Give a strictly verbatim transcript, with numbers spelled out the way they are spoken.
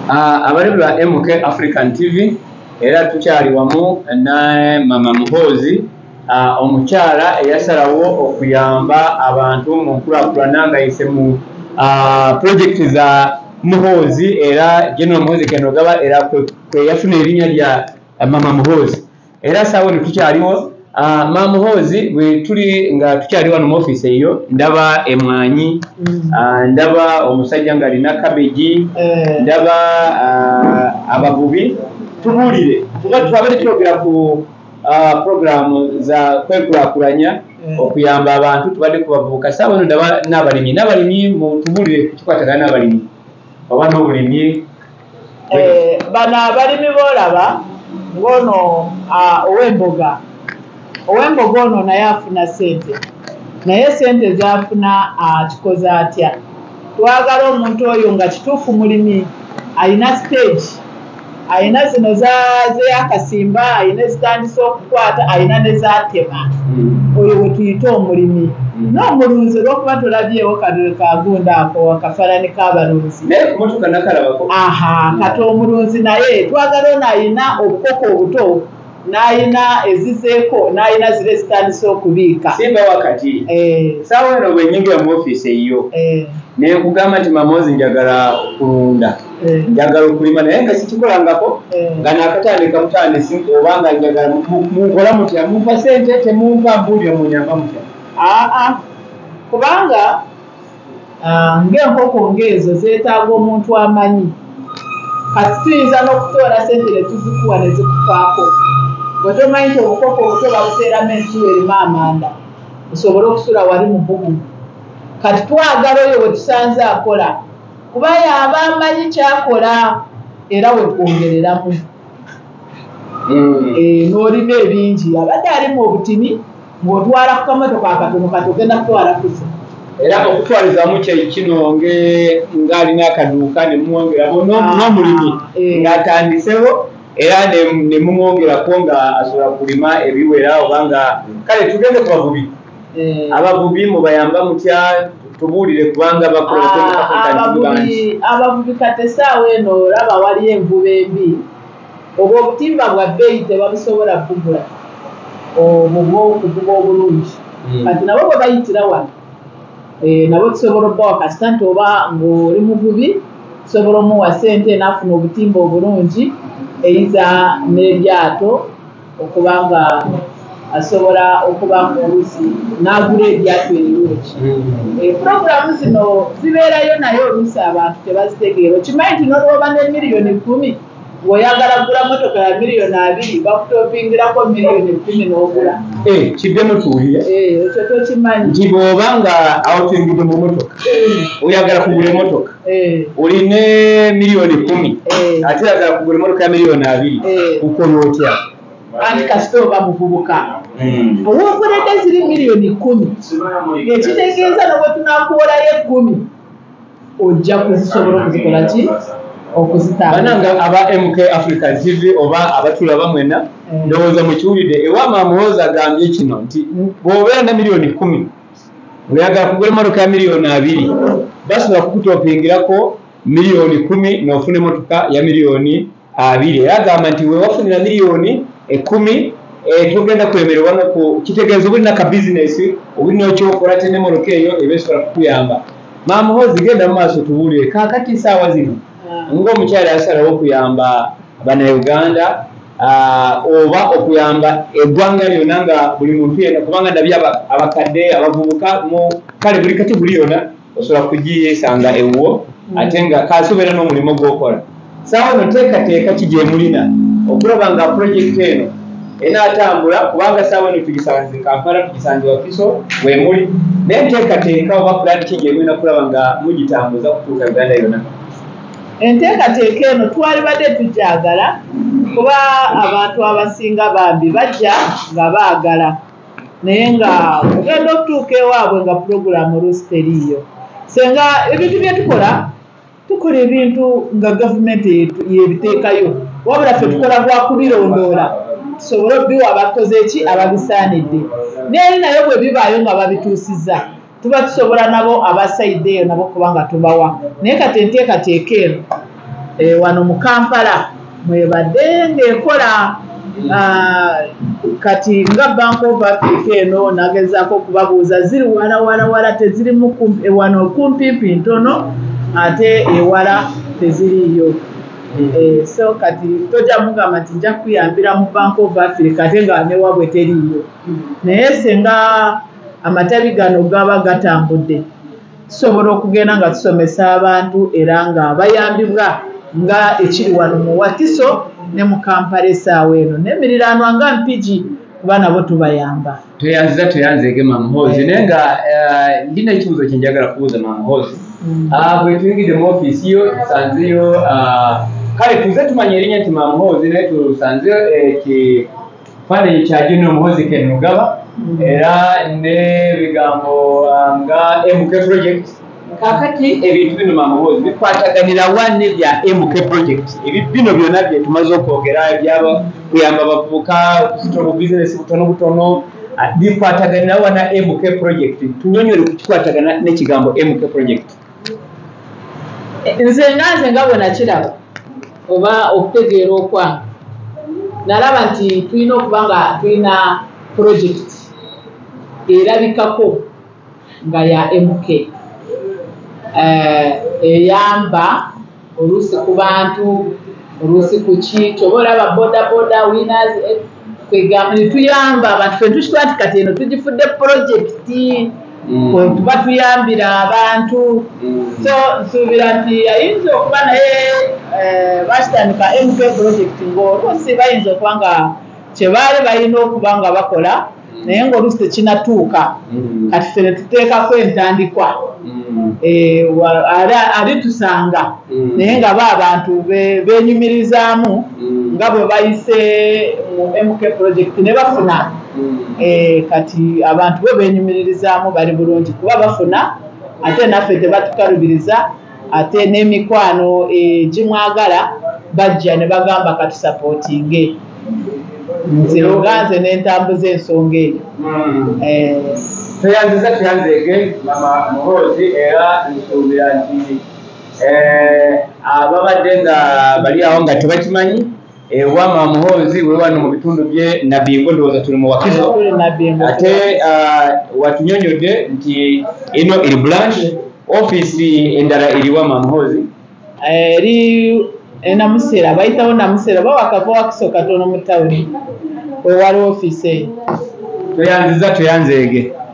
Abari ba M K African T V era tukyali wamu na Mama Muhoozi omukyala eyasalawo okuyamba abantu mu nkulakulana nga yise mu project za Muhoozi era General Muhoozi Kenogaba era kwe yafuna erinnya lya Mama Muhoozi era sawa ni tukyaliwo Mama Muhoozi bwe tuli nga tukyali wano mu office eyo ndaba emwanyi ndaba omusajja nga alina cabbage ndaba abavubi tubulire tuba twabere twogera ku program za kwekulakulanya okuyamba abantu tubadde kubavubuka sawa no ndaba n'abalimi n'abalimi mu tubulire kukikwatagana n'abalimi oba n'obulimi bano abalimi boolaba ngono ow'emboga ow'emboga ono naye afuna sente naye sente zafuna kikoze atya twagala omuntu oyo nga kituufu mulimi alina stage alina zino zeyakasimba alina ezitandisa okukwata alina nezatema oyo wetuyita omulimi n'omulunzi olwokuba tolabyewo kadole kagunda ako akafaanani k'abalunzi aha kati omulunzi naye twagala ono alina obukoko obuto n'ayina ezizeeko n'ayina zire zitandise okubiika simba wakati sawa eno bwenyingira mu office eyo nekugamba nti Mama Muhoozi njagala okulunda njagala okulima naye nga sikikolangako nga nakatandika mutandisi obanga njagala munkola mutya mumpa sente temumpa mbuulira munyamba mutya aa kubanga ng'enkoko ng'ezo zeetaaga omuntu amanyi kati tuyinza n'okutoola sente ne tuzikuwa ne zikufaako bwe tomanyi nti obukoko obuto babuteeramu ensuwa erimu amanda osobole okusula wali mu bugu kati twagala oyo we tusanze akola kuba yaba amanyi kyakola era we twongereramu n'olima ebingi abadde alimu obutini ng'otwala ku kamotoka akatono kati ogenda kutwala kuze era okutwalizamu kino ng'alina akaduuka ne mumwongeramu n'omulimi ng'atandisewo era ne mumwongerako nga asobola kulima ebiwera obanga kale tugende ku bavubi abavubi mubayamba mutya tubuulire kubanga bakola abavubi kati essaawa eno olaba waliyo envuba embi obwo obutimba bwa bbeeyi tebabusobola kugula obwo okuvuba obulungi kati nabo bwe bayitira wano nabo tusobola obbawa kasita nti oba ng'oli muvubi tusobola omuwa sente n'afuna obutimba obulungi eiza n'eryato okuba nga asobola okuba ng'oluusi n'agula eryato erirungi puroguramu zino zibeerayo naye oluusi abantu tebazitegeera okimanyi nti n'olwoba ne miliyoni kumi ng'oyagala kugula motoka ya miliyoni abiri bakutopingirako miliyoni kumi n'ogula kiddemu tuwulira ekyo tokimanyi nti bw'oba nga awotwingidde mu motoka oyagala kugula emotoka oline miliyoni kumi ate oyagala kugula emotoka ya miliyoni abiri ukola otya anti kasita oba muvubuka ow'okoledde ziri miliyoni kumi ekitegeeza nobwe tunakuwolayo ekkumi ojja kuzisobola okuzikola ki okuzitanga aba M K African T V oba abatulaba mwena ndowooza mukiwulidde ewa Mama Muhoozi agambye kino nti bw'obeera na miliyoni kumi oyagala kugula emotoka ya miliyoni abiri basobola kukutopingirako miliyoni kumi n'ofuna emotoka ya miliyoni abiri era agamba nti wewafunira miliyoni ekumi tugenda kwemererwa noku kitegeeza obulina ka bizinesi obulina okyokola te n'emotoka eyo ebesobola kukuyamba. Mama Muhoozi genda mu maaso tubuulire kaakati saawa zino ng'omukyala yasalawo okuyamba Bannayuganda oba okuyamba eggwanga lyonna nga buli muntu yenna kubanga ndabye abakadde abavubuka mu kale buli kati buli yonna osobola kugiyesanga ewuwo ate nga kasobeera n'omulimu gw'okola. Saawa no teekateeka ki gye mulina okulaba nga pulojekiti eno enaatambula kubanga saawa eno tugisanze Kampala tugisanze Wakiso we muli naye nteekateeka oba pulaani ki gye mulina kulaba nga mugitambuza kutuuka Uganda yonna. Enteekateeka eno twalibadde tugyagala kuba abantu abasinga bambi bajja nga baagala naye nga ogenda okutuuka ewaabwe nga puroguramu oluusi teriiyo. Senga ebintu bye tukola tukola ebintu nga gavumenti yebiteekayo wabula ffe tukola bwa kubirondoola tusobole obiwa abakoze eki ababisaanidde naye naye bwe bibaayo nga babituusizza tuba tusobola nabo abasayidde eyo nabo kubanga tubawa naye kati enteekateeka eno eh, wano mu Kampala mwebadde ng'ekola kati nga Bank of Africa eno nagezaako okubabuuza ziri wala wala wala tezirimu wano kumpimpi ntono ate ewala teziriyo. Eh, so kati toja mugamba nti nja kuyambira mu Bank of Africa ate nga ne wabwe teriyo. Naye senga amatabi gano gaba gatambudde tusobola okugenda nga tusomesa abantu era nga bayambibwa nga ekiri wano mu Wakiso ne mu Kampala essaawa eno n'emirirano nga mpigi kuba nabo tubayamba. Toyanziza toyanzeege Mama Muhoozi naye nga ndina ekibuuzo kye njagala kubuuza Mama Muhoozi. Bwe tuyingidde mu ofiisi yo tusanzeyo kale tuze tumanya erinnya nti Mama Muhoozi naye tusanzeyo ekifaananyi kya General Muhoozi Kennugaba era n'ebigambo nga M K Project. Kakati ebintu bino Mama Muhoozi bikwataganira wane bya M K Project? Ebi bino byonna bye tumaze okwogera byaba kuyamba abavubuka kusitula business butono butono bikwataganira wana M K Project. Tunyonyole ku kikwatagana n'ekigambo M K Project. Nze nanze nga bwe nakiraba oba okutegeera okwange nalaba nti tulina okuba nga tulina project erabikako nga ya M K. Eyamba oluusi ku bantu oluusi ku ki kyoba olaba boda boda winners kwegamba netuyamba abantu fe tukitwala nti kati eno tugifudde pulojekiti tuba tuyambira abantu. So nsuubira nti ayinza okuba naye bakitandika M K project ng'oluusi bayinza okuba nga kyebaali balina okuba nga bakola naye ng'oluusi tekinatuuka kati ffe ne tuteekako entandikwa ali tusanga naye nga ba abantu benyumirizaamu nga bwe bayise mu M K project ne bafuna kati abantu bo benyumirizaamu bali bulungi kuba bafuna ate naffe tebatukalubiriza ate n'emikwano gimwagala bajja ne bagamba katusapootinge nze oganze n'entambuza ensonga eyo. Tuyanziza tuyanzeege Mama Muhoozi era nsuubira nti ababadde nga bali awo nga tebakimanyi ewa Mama Muhoozi we wano mu bitundu bye Nabingo ndowooza tuli mu Wakiso ate watunyonyodde nti eno eri branch office endala eriwa Mama Muhoozi eri enamusera bayitawo namusera bawakava Wakiso katono mu tawuni wewali office eyo. Tuyanziza tuyanzeege